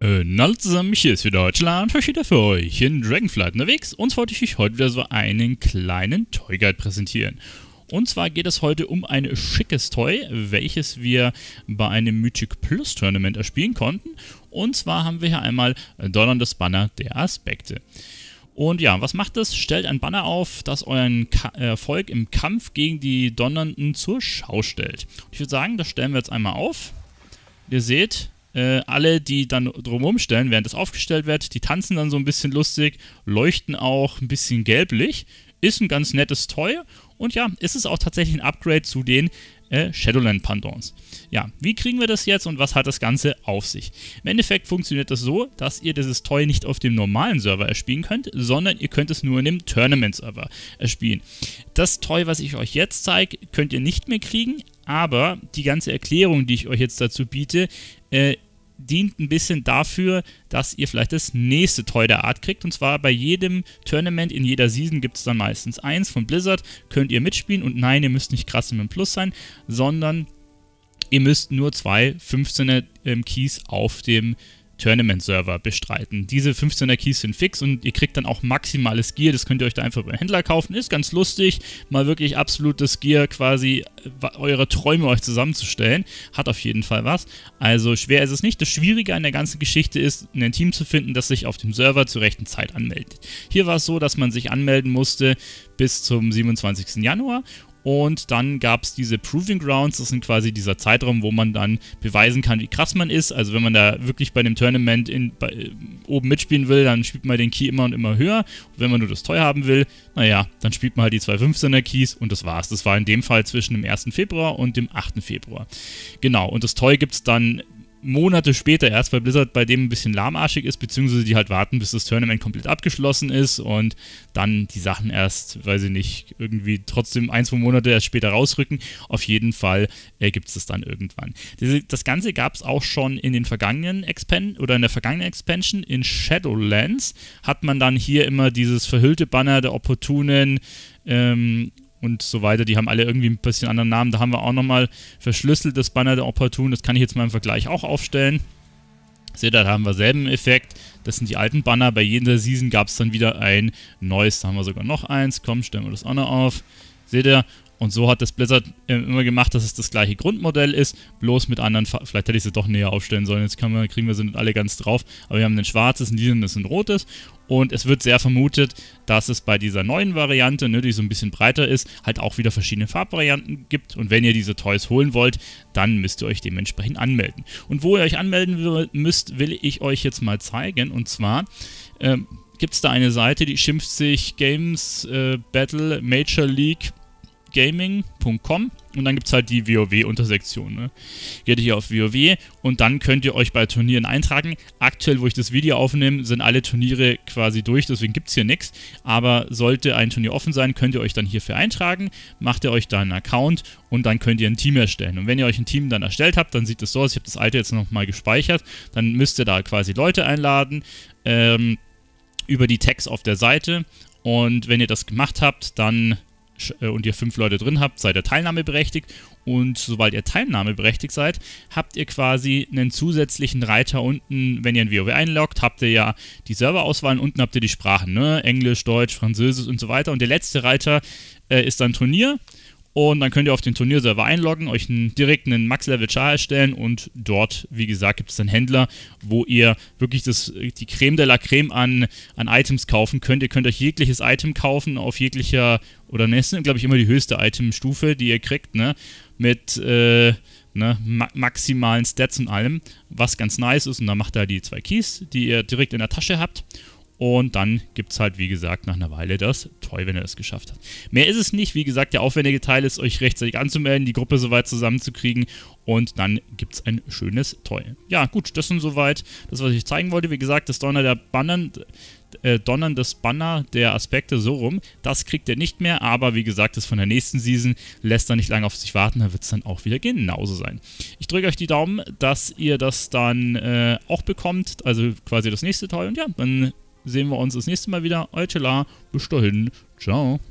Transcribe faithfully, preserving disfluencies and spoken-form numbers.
Äh, hallo zusammen, hier ist wieder Deutschland, ich wieder für euch in Dragonflight unterwegs und wollte ich euch heute wieder so einen kleinen Toy Guide präsentieren. Und zwar geht es heute um ein schickes Toy, welches wir bei einem Mythic Plus Tournament erspielen konnten. Und zwar haben wir hier einmal Donnerndes Banner der Aspekte. Und ja, was macht das? Stellt ein Banner auf, das euren Ka Erfolg im Kampf gegen die Donnernden zur Schau stellt. Und ich würde sagen, das stellen wir jetzt einmal auf. Ihr seht, Äh, alle, die dann drumherum stellen, während das aufgestellt wird, die tanzen dann so ein bisschen lustig, leuchten auch ein bisschen gelblich. Ist ein ganz nettes Toy und ja, ist es auch tatsächlich ein Upgrade zu den äh, Shadowland-Pendants. Ja, wie kriegen wir das jetzt und was hat das Ganze auf sich? Im Endeffekt funktioniert das so, dass ihr dieses Toy nicht auf dem normalen Server erspielen könnt, sondern ihr könnt es nur in dem Tournament-Server erspielen. Das Toy, was ich euch jetzt zeige, könnt ihr nicht mehr kriegen, aber die ganze Erklärung, die ich euch jetzt dazu biete, äh, dient ein bisschen dafür, dass ihr vielleicht das nächste Toy der Art kriegt. Und zwar bei jedem Tournament, in jeder Season gibt es dann meistens eins von Blizzard, könnt ihr mitspielen. Und nein, ihr müsst nicht krass im Plus sein, sondern ihr müsst nur zwei fünfzehner ähm, Keys auf dem Tournament-Server bestreiten. Diese fünfzehner Keys sind fix und ihr kriegt dann auch maximales Gear. Das könnt ihr euch da einfach beim Händler kaufen. Ist ganz lustig, mal wirklich absolutes Gear quasi eure Träume euch zusammenzustellen. Hat auf jeden Fall was. Also schwer ist es nicht. Das Schwierige an der ganzen Geschichte ist, ein Team zu finden, das sich auf dem Server zur rechten Zeit anmeldet. Hier war es so, dass man sich anmelden musste bis zum siebenundzwanzigsten Januar. Und dann gab es diese Proving Grounds, das sind quasi dieser Zeitraum, wo man dann beweisen kann, wie krass man ist. Also wenn man da wirklich bei dem Tournament in, bei, äh, oben mitspielen will, dann spielt man den Key immer und immer höher. Und wenn man nur das Toy haben will, naja, dann spielt man halt die zwei fünfzehner Keys und das war's. Das war in dem Fall zwischen dem ersten Februar und dem achten Februar. Genau, und das Toy gibt es dann Monate später erst, weil Blizzard bei dem ein bisschen lahmarschig ist, beziehungsweise die halt warten, bis das Tournament komplett abgeschlossen ist und dann die Sachen erst, weiß ich nicht, irgendwie trotzdem ein, zwei Monate erst später rausrücken. Auf jeden Fall äh, gibt es das dann irgendwann. Diese, das Ganze gab es auch schon in den vergangenen Expan oder in der vergangenen Expansion. In Shadowlands hat man dann hier immer dieses verhüllte Banner der Opportunen ähm, und so weiter, die haben alle irgendwie ein bisschen anderen Namen. Da haben wir auch nochmal verschlüsseltes Banner der Opportun. Das kann ich jetzt mal im Vergleich auch aufstellen. Seht ihr, da haben wir selben Effekt. Das sind die alten Banner. Bei jeder Season gab es dann wieder ein neues. Da haben wir sogar noch eins. Komm, stellen wir das auch noch auf. Seht ihr? Und so hat das Blizzard äh, immer gemacht, dass es das gleiche Grundmodell ist, bloß mit anderen Farben. Vielleicht hätte ich sie doch näher aufstellen sollen. Jetzt kann man, kriegen wir sie nicht alle ganz drauf. Aber wir haben ein schwarzes, ein lilanes und ein rotes. Und es wird sehr vermutet, dass es bei dieser neuen Variante, ne, die so ein bisschen breiter ist, halt auch wieder verschiedene Farbvarianten gibt. Und wenn ihr diese Toys holen wollt, dann müsst ihr euch dementsprechend anmelden. Und wo ihr euch anmelden müsst, will ich euch jetzt mal zeigen. Und zwar ähm, gibt es da eine Seite, die schimpft sich Games äh, Battle Major League Gaming punkt com und dann gibt es halt die WoW-Untersektion. Ne? Geht hier auf WoW und dann könnt ihr euch bei Turnieren eintragen. Aktuell, wo ich das Video aufnehme, sind alle Turniere quasi durch, deswegen gibt es hier nichts. Aber sollte ein Turnier offen sein, könnt ihr euch dann hierfür eintragen, macht ihr euch da einen Account und dann könnt ihr ein Team erstellen. Und wenn ihr euch ein Team dann erstellt habt, dann sieht es so aus, ich habe das alte jetzt nochmal gespeichert, dann müsst ihr da quasi Leute einladen, ähm, über die Tags auf der Seite und wenn ihr das gemacht habt, dann und ihr fünf Leute drin habt, seid ihr teilnahmeberechtigt und sobald ihr teilnahmeberechtigt seid, habt ihr quasi einen zusätzlichen Reiter unten, wenn ihr in WoW einloggt, habt ihr ja die Serverauswahl und unten habt ihr die Sprachen, ne? Englisch, Deutsch, Französisch und so weiter und der letzte Reiter äh, ist dann Turnier. Und dann könnt ihr auf den Turnierserver einloggen, euch einen, direkt einen Max-Level-Char erstellen und dort, wie gesagt, gibt es einen Händler, wo ihr wirklich das, die Creme de la Creme an, an Items kaufen könnt. Ihr könnt euch jegliches Item kaufen, auf jeglicher, oder ne, ist glaube ich immer die höchste Itemstufe, die ihr kriegt, ne, mit äh, ne, ma maximalen Stats und allem, was ganz nice ist. Und dann macht ihr die zwei Keys, die ihr direkt in der Tasche habt. Und dann gibt es halt, wie gesagt, nach einer Weile das Toy, wenn ihr das geschafft habt. Mehr ist es nicht. Wie gesagt, der aufwendige Teil ist, euch rechtzeitig anzumelden, die Gruppe soweit zusammenzukriegen. Und dann gibt es ein schönes Toy. Ja, gut, das sind soweit das, was ich zeigen wollte. Wie gesagt, das Donner der Banner, äh, Donnerndes Banner der Aspekte so rum, das kriegt ihr nicht mehr. Aber wie gesagt, das von der nächsten Season lässt dann nicht lange auf sich warten. Da wird es dann auch wieder genauso sein. Ich drücke euch die Daumen, dass ihr das dann äh, auch bekommt. Also quasi das nächste Toy. Und ja, dann sehen wir uns das nächste Mal wieder. Euer Telar, bis dahin. Ciao.